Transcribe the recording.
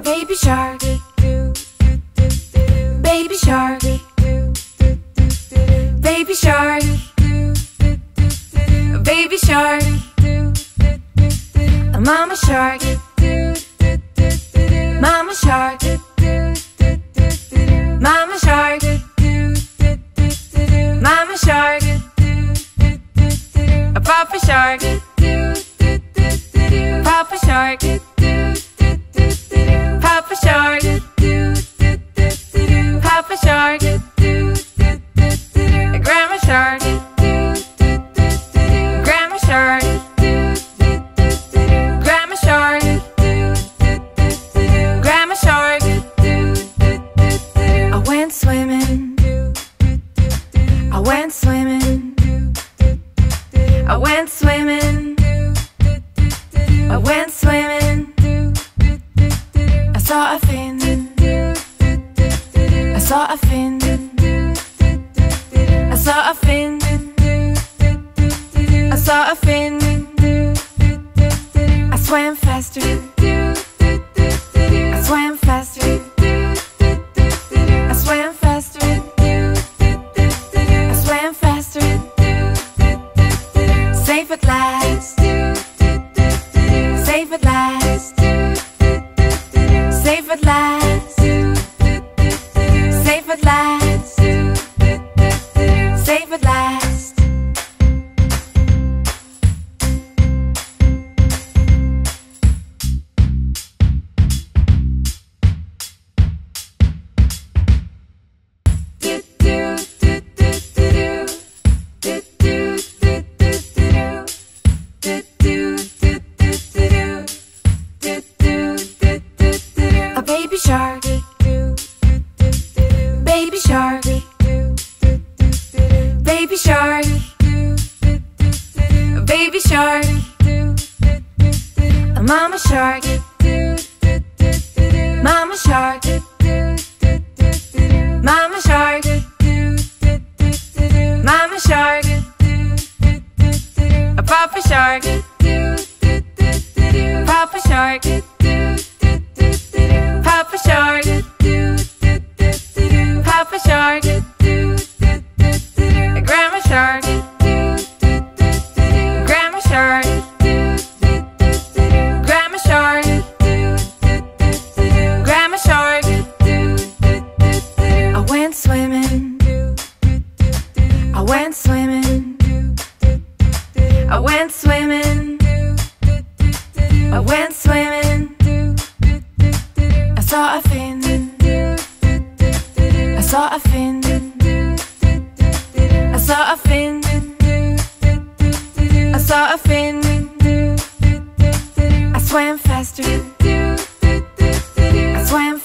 baby shark, baby shark, baby shark, baby shark, a mama shark, mama shark, mama shark, mama shark, a papa shark, papa shark, papa shark, papa shark, a grandma shark, grandma shark, grandma shark, grandma shark. I went swimming, I went swimming, I went swimming, I went swimming. I saw a fin, I saw a fin, I saw a fin, I saw a fin. I swam faster, I swam faster, I swam faster, I swam faster. Safe at last, safe at last, safe at last, safe at last, safe at last. A baby shark, baby shark, baby shark, baby shark, a mama shark, mama shark, mama shark, mama shark, a papa shark, papa shark, papa shark, papa shark, a grandma shark, grandma shark, grandma shark, grandma shark. I went swimming, I went swimming, I went swimming, I went swimming. I saw a fin, I saw a fin, I saw a fin, I saw a fin. I swam faster, I swam